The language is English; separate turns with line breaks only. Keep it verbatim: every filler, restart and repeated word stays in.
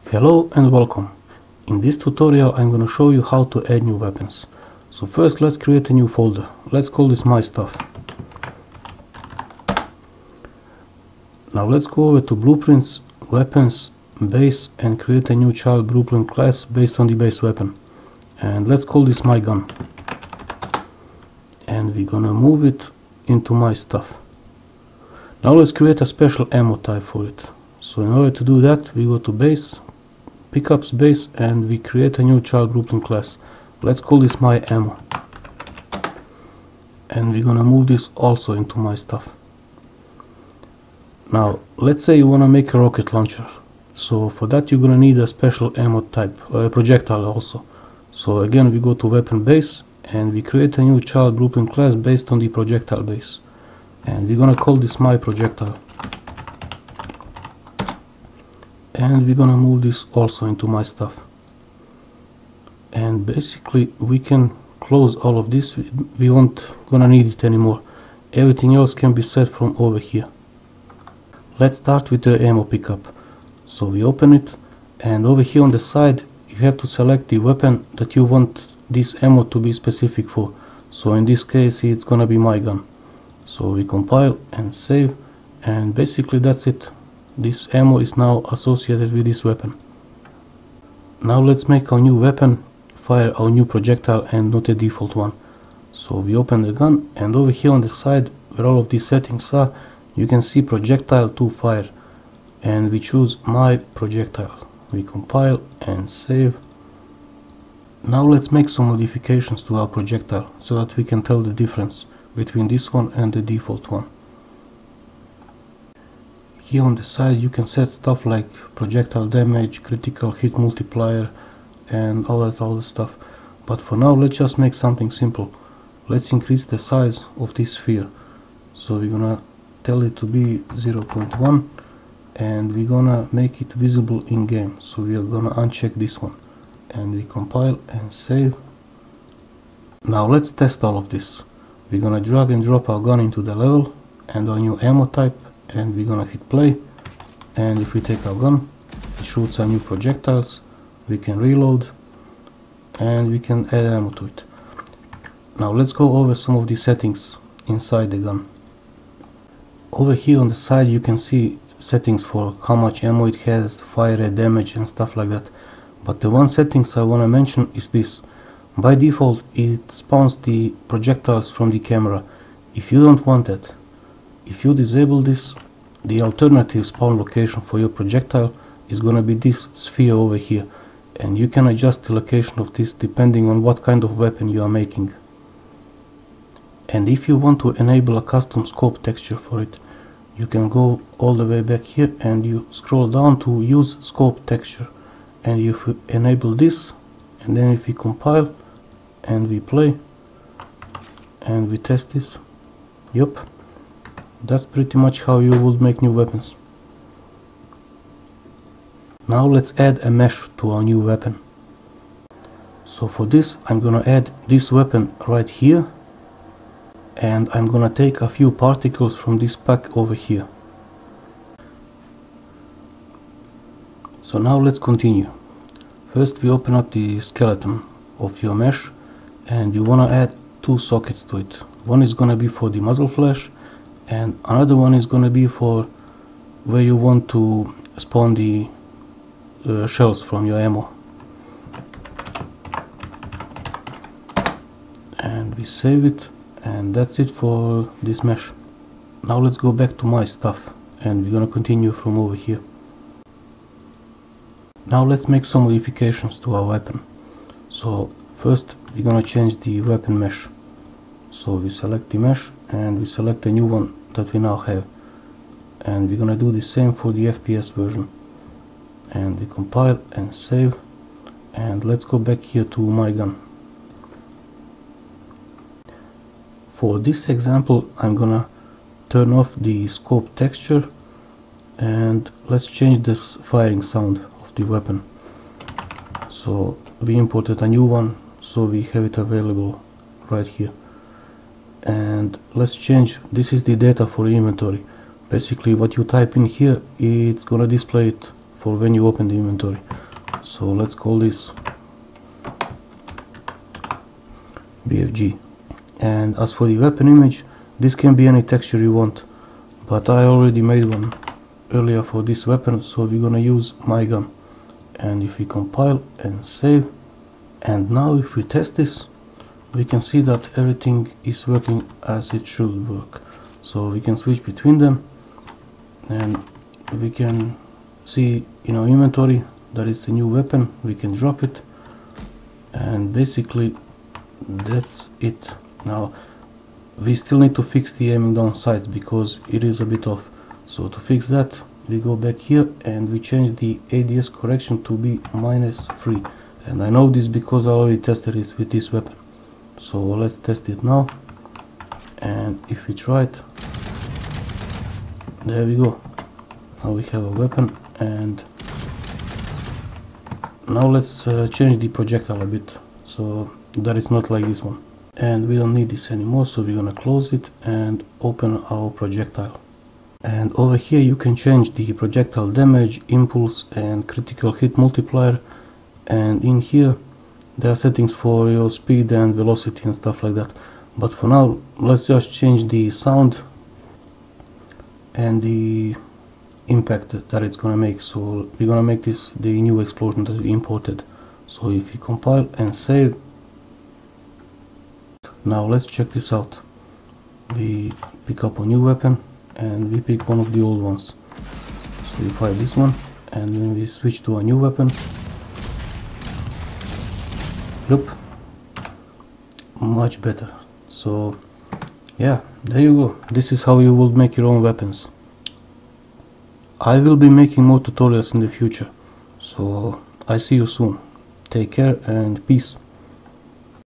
Hello and welcome. In this tutorial I'm going to show you how to add new weapons. So first let's create a new folder. Let's call this my stuff. Now let's go over to blueprints, weapons, base, and create a new child blueprint class based on the base weapon. And let's call this my gun. And we're gonna move it into my stuff. Now let's create a special ammo type for it. So in order to do that, we go to base, pickups base, and we create a new child blueprint class. Let's call this my ammo. And we're gonna move this also into my stuff. Now let's say you wanna make a rocket launcher. So for that you're gonna need a special ammo type, or a projectile also. So again we go to weapon base and we create a new child blueprint class based on the projectile base. And we're gonna call this my projectile. And we're gonna move this also into my stuff. And basically we can close all of this. We won't gonna need it anymore. Everything else can be set from over here. Let's start with the ammo pickup. So we open it, and over here on the side you have to select the weapon that you want this ammo to be specific for. So in this case it's gonna be my gun. So we compile and save, and basically that's it. This ammo is now associated with this weapon. Now let's make our new weapon fire our new projectile and not a default one. So we open the gun, and over here on the side where all of these settings are, you can see projectile to fire, and we choose my projectile. We compile and save. Now let's make some modifications to our projectile so that we can tell the difference between this one and the default one. Here on the side you can set stuff like projectile damage, critical hit multiplier, and all that all the stuff. But for now let's just make something simple. Let's increase the size of this sphere. So we're gonna tell it to be zero point one, and we're gonna make it visible in game. So we are gonna uncheck this one, and we compile and save. Now let's test all of this. We're gonna drag and drop our gun into the level and our new ammo type, and we're gonna hit play. And if we take our gun, it shoots our new projectiles. We can reload and we can add ammo to it. Now let's go over some of the settings inside the gun. Over here on the side you can see settings for how much ammo it has, fire rate, damage, and stuff like that. But the one settings I want to mention is this. By default it spawns the projectiles from the camera. If you don't want that, if you disable this, the alternative spawn location for your projectile is gonna be this sphere over here, and you can adjust the location of this depending on what kind of weapon you are making. And if you want to enable a custom scope texture for it, you can go all the way back here and you scroll down to use scope texture, and if you enable this, and then if we compile and we play and we test this, yep, that's pretty much how you would make new weapons. Now let's add a mesh to our new weapon. So for this I'm gonna add this weapon right here, and I'm gonna take a few particles from this pack over here. So now let's continue. First we open up the skeleton of your mesh, and you wanna add two sockets to it. One is gonna be for the muzzle flash, and another one is gonna be for where you want to spawn the uh, shells from your ammo. And we save it, and that's it for this mesh. Now let's go back to my stuff, and we're gonna continue from over here. Now let's make some modifications to our weapon. So first we're gonna change the weapon mesh. So we select the mesh and we select a new one that we now have, and we're gonna do the same for the F P S version. And we compile and save, and let's go back here to my gun. For this example I'm gonna turn off the scope texture, and let's change this firing sound of the weapon. So we imported a new one, so we have it available right here. And let's change, this is the data for inventory. Basically what you type in here, it's gonna display it for when you open the inventory. So let's call this B F G. And as for the weapon image, this can be any texture you want, but I already made one earlier for this weapon, so we're gonna use my gun. And if we compile and save, and now if we test this, we can see that everything is working as it should work. So we can switch between them, and we can see in our inventory that is the new weapon. We can drop it, and basically that's it. Now we still need to fix the aiming down sights because it is a bit off. So to fix that, we go back here and we change the A D S correction to be minus three. And I know this because I already tested it with this weapon. So let's test it now, and if we try it, there we go. Now we have a weapon, and now let's uh, change the projectile a bit so that it's not like this one. And we don't need this anymore, so we're gonna close it and open our projectile. And over here you can change the projectile damage, impulse and critical hit multiplier, and in here there are settings for your speed and velocity and stuff like that. But for now, let's just change the sound and the impact that it's gonna make. So we're gonna make this the new explosion that we imported. So if you compile and save, now let's check this out. We pick up a new weapon and we pick one of the old ones. So we fire this one and then we switch to a new weapon. Look, much better. So yeah, there you go. This is how you will make your own weapons. I will be making more tutorials in the future, so I see you soon. Take care and peace.